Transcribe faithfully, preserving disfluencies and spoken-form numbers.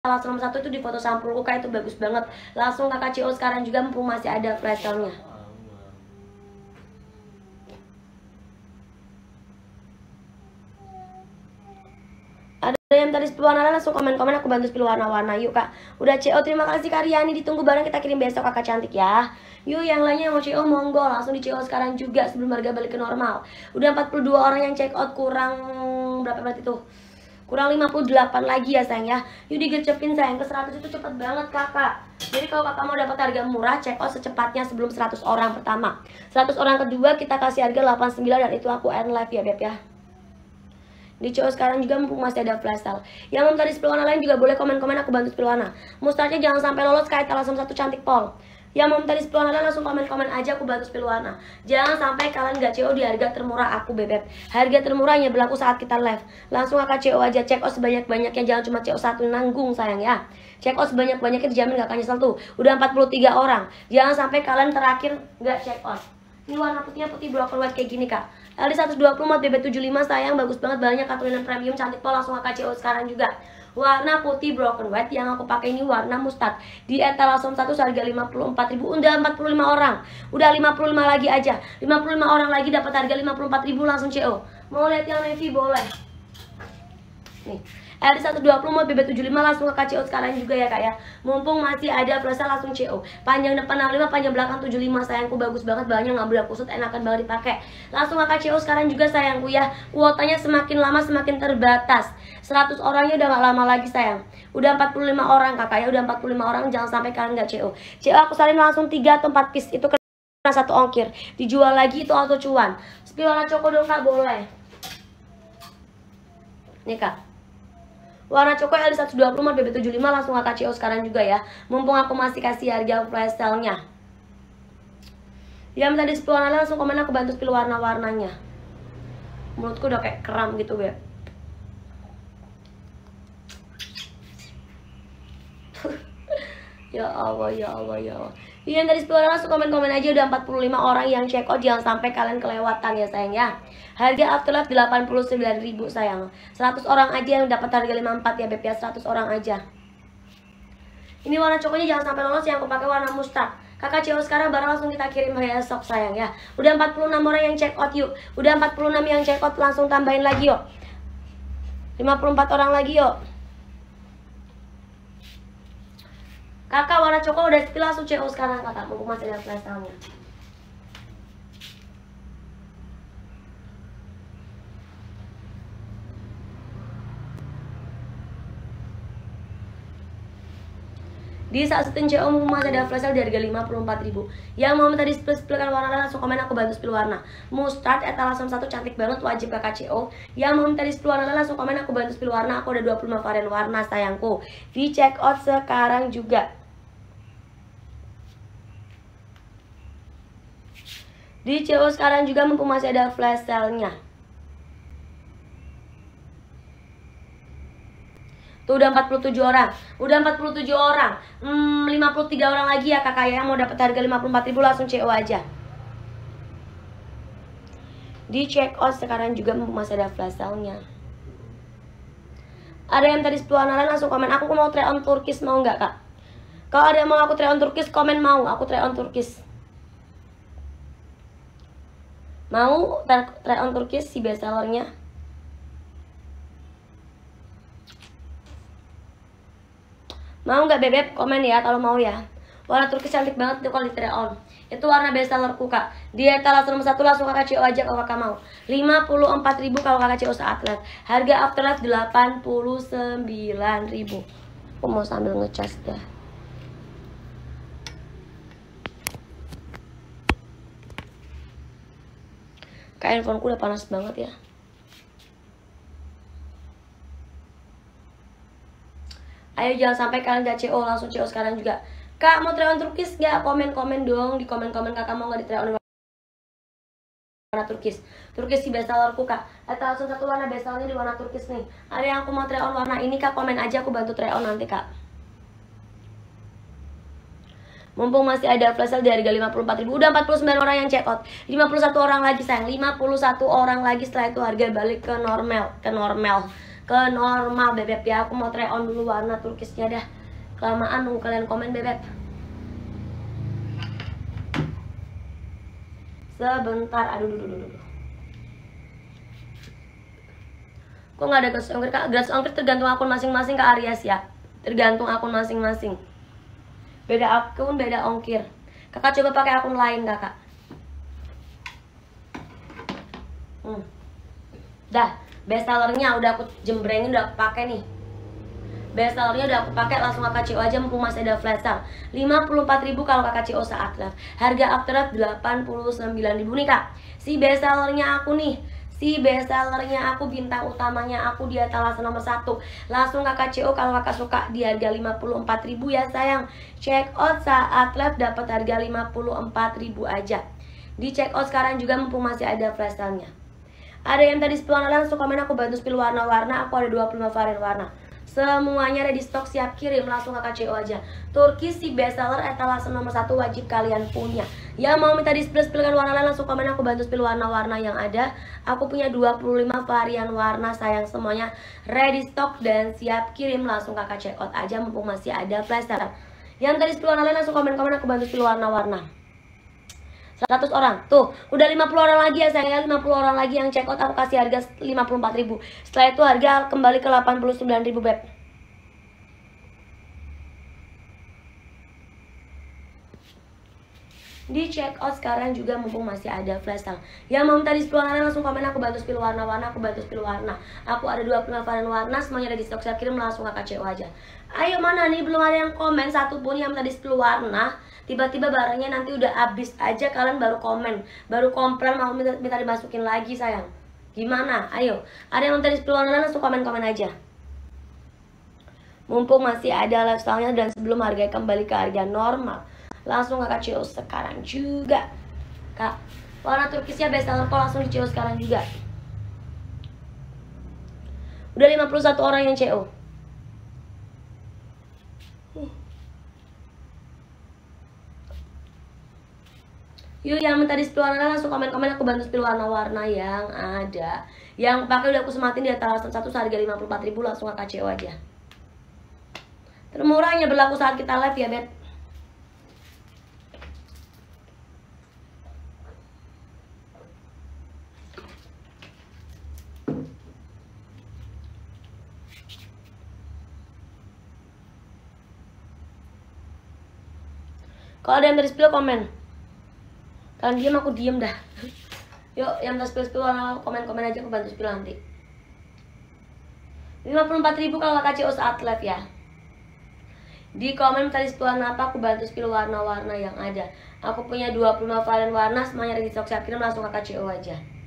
etalase nomor satu itu di foto sampulku, Kak, itu bagus banget. Langsung kakak C O sekarang juga mumpung masih ada flash sale-nya. Ada yang tadi sepuluh warna, langsung komen-komen, aku bantu sepuluh warna-warna. Yuk, Kak. Udah C O, terima kasih Kak Riani, ditunggu barang kita kirim besok, Kakak cantik ya. Yuk, yang lainnya yang mau C O monggo, langsung di C O sekarang juga sebelum harga balik ke normal. Udah empat puluh dua orang yang check out, kurang berapa berarti tuh? Kurang lima puluh delapan lagi ya sayang ya. Yuk digercepin sayang, ke seratus itu cepet banget kakak. Jadi kalau kakak mau dapat harga murah, check out secepatnya sebelum seratus orang pertama. seratus orang kedua kita kasih harga delapan puluh sembilan dan itu aku end live ya Beb ya. Di C O sekarang juga mumpung masih ada flash sale. Yang mau tadi sepuluh warna lain juga boleh komen-komen, aku bantu sepuluh warna. Mustarnya jangan sampai lolos kayak etalase satu cantik pol. Yang mau tadi sepuluh warna langsung komen-komen aja, aku bantu sepuluh warna. Jangan sampai kalian gak C O di harga termurah aku Bebek. Harga termurahnya berlaku saat kita live. Langsung kakak C O aja, check out sebanyak-banyaknya, jangan cuma C O satu nanggung sayang ya. Check out sebanyak-banyaknya dijamin gak akan nyesel tuh. Udah empat puluh tiga orang. Jangan sampai kalian terakhir gak check out. Ini warna putihnya putih broken white kayak gini kak. L D seratus dua puluh mod B B tujuh puluh lima sayang, bagus banget, banyak katulinan premium cantik pol, langsung kakak C O sekarang juga. Warna putih broken white yang aku pakai ini warna mustard. Di etalase satu harga lima puluh empat ribu, udah empat puluh lima orang. Udah lima puluh lima lagi aja. lima puluh lima orang lagi dapat harga lima puluh empat ribu, langsung C O. Mau lihat yang navy boleh. Nih. L D seratus dua puluh mod B B tujuh puluh lima langsung ke C O sekarang juga ya kak ya. Mumpung masih ada flash langsung C O. Panjang depan enam puluh lima, panjang belakang tujuh puluh lima sayangku, bagus banget, banyak nggak berat kusut, enakan banget dipakai. Langsung ke C O sekarang juga sayangku ya. Kuotanya semakin lama semakin terbatas. seratus orangnya udah gak lama lagi sayang. Udah empat puluh lima orang kakak ya, udah empat puluh lima orang, jangan sampai kalian nggak C O. C O aku salin langsung tiga atau empat piece, itu kena satu ongkir. Dijual lagi itu auto cuan. Spill warna coko dong kak, boleh. Nih kak. Warna coko L D seratus dua puluh mod B B tujuh puluh lima langsung kakak C O sekarang juga ya. Mumpung aku masih kasih harga flash sale-nya. Yang tadi sepuluh warna langsung komen, aku bantu sepuluh warna-warnanya. Mulutku udah kayak kram gitu ya. Ya Allah, ya Allah, ya Allah. Yang tadi sepuluh orang langsung komen-komen aja, udah empat puluh lima orang yang check out, jangan sampai kalian kelewatan ya sayang ya. Harga afterlife delapan puluh sembilan ribu sayang. seratus orang aja yang dapat harga lima puluh empat ya Beb ya, seratus orang aja. Ini warna cokonya jangan sampai lolos, yang aku pakai warna mustard. Kakak C O sekarang barang langsung kita kirim besok sayang ya. Udah empat puluh enam orang yang check out yuk. Udah empat puluh enam yang check out, langsung tambahin lagi yuk. lima puluh empat orang lagi yuk. Kakak warna coko udah spill, langsung C O sekarang kakak, mumpung masih ada flash sale-nya. Di saat setin C O mumpung masih ada flash sale di harga lima puluh empat ribu. Yang mau tadi spill-spillkan warna langsung komen, aku bantu spill warna. Mustard etalase satu cantik banget, wajib kakak C O. Yang mau tadi spill warna langsung komen, aku bantu spill warna. Aku ada dua puluh lima varian warna sayangku. Di check out sekarang juga. Di C O sekarang juga mumpung masih ada flash sale-nya. Tuh udah empat puluh tujuh orang. Udah empat puluh tujuh orang. Hmm, lima puluh tiga orang lagi ya kakak ya, yang mau dapat harga lima puluh empat ribu, langsung C O aja. Di check out sekarang juga mumpung masih ada flash sale-nya. Ada yang tadi sepuluh anak langsung komen, aku mau try on turkis, mau nggak kak? Kalau ada yang mau aku try on turkis, komen mau, aku try on turkis. Mau try on turkis si best sellernya? Mau nggak Bebek? Komen ya kalau mau ya. Warna turkis cantik banget tuh kalau di try on. Itu warna best sellerku kak. Di etalase nomor satu langsung kakak C O aja kalau kakak mau. lima puluh empat ribu kalau kakak C O saat live. Harga afterlife delapan puluh sembilan ribu. Aku mau sambil ngecas dah. Kak, handphoneku udah panas banget ya. Ayo jangan sampai kalian gak C O, langsung C O sekarang juga. Kak mau try on turkis gak? Komen-komen dong. Di komen-komen kakak mau gak di try on warna turkis. Turkis si best sellerku kak. Etalase satu warna best sellernya di warna turkis nih. Ada yang aku mau try on warna ini kak, komen aja, aku bantu try on nanti kak. Mumpung masih ada flash sale di harga lima puluh empat ribu. Udah empat puluh sembilan orang yang check out. lima puluh satu orang lagi sayang. lima puluh satu orang lagi, setelah itu harga balik ke normal, ke normal. Ke ke normal bebek ya. Aku mau try on dulu warna turkisnya dah. Kelamaan nunggu kalian komen bebek. Sebentar, aduh dulu dulu dulu. Kok nggak ada gratis ongkir kak? Gratis ongkir tergantung akun masing-masing kak Aries ya. Tergantung akun masing-masing. Beda akun, beda ongkir. Kakak coba pakai akun lain kakak. Hmm. Dah, bestsellernya udah aku jembrengin, udah aku pakai nih. Bestsellernya udah aku pakai, langsung kakak C O aja mumpung masih ada flash sale. lima puluh empat ribu kalau kakak C O saat live. Harga after live delapan puluh sembilan ribu nih kak. Si bestsellernya aku nih. Si bestsellernya aku, bintang utamanya aku, dia talasan nomor satu. Langsung kakak C O kalau kakak suka di harga lima puluh empat ribu ya sayang. Check out saat live dapat harga lima puluh empat ribu aja. Di check out sekarang juga mumpung masih ada flash sale-nya. Ada yang tadi sepuluh warna, langsung komen aku bantu spill warna-warna. Aku ada dua puluh lima varian warna. Semuanya ready stock, siap kirim, langsung kakak C O aja. Turki si bestseller etalase nomor satu, wajib kalian punya. Yang mau minta di spill-spillkan warna lain, langsung komen aku bantu spill warna-warna yang ada. Aku punya dua puluh lima varian warna sayang, semuanya ready stock dan siap kirim, langsung kakak check out aja mumpung masih ada flash sale. Yang tadi spill warna lain, langsung komen-komen aku bantu spill warna-warna. seratus orang, tuh udah lima puluh orang lagi ya sayang, lima puluh orang lagi yang check out, aku kasih harga lima puluh empat ribu. Setelah itu harga kembali ke delapan puluh sembilan ribu beb. Di check out sekarang juga mumpung masih ada flash sale. Yang mau minta di spill warna langsung komen aku bantu spill warna-warna, aku bantu spill warna. Aku ada dua puluh lima varian warna, semuanya ada di stok, saya kirim, langsung kakak C O aja. Ayo mana nih, belum ada yang komen satupun yang minta di spill warna. Tiba-tiba barangnya nanti udah habis aja, kalian baru komen, baru komplain mau minta, minta dimasukin lagi sayang. Gimana? Ayo, ada yang minta di spill warna langsung komen-komen aja. Mumpung masih ada lifestyle-nya dan sebelum harga kembali ke harga normal. Langsung kakak C O sekarang juga kak. Warna turkisnya bestseller kok, langsung di C O sekarang juga. Udah lima puluh satu orang yang C O. Yuk yang minta di spill warna langsung komen-komen aku bantu spill warna-warna yang ada. Yang pakai udah aku sematin di atas satu seharga lima puluh empat ribu, langsung kakak C O aja. Termurahnya berlaku saat kita live ya beb. Kalau ada yang dari spill komen. Kalian diem aku diem dah. Yuk yang dari spill spill warna komen-komen aja, aku bantu spill nanti. lima puluh empat ribu kalau kakak C O saat live ya. Di komen tadi spill warna apa, aku bantu spill warna-warna yang ada. Aku punya dua puluh lima varian warna, semuanya ada di stok, siap kirim, langsung kakak C O aja.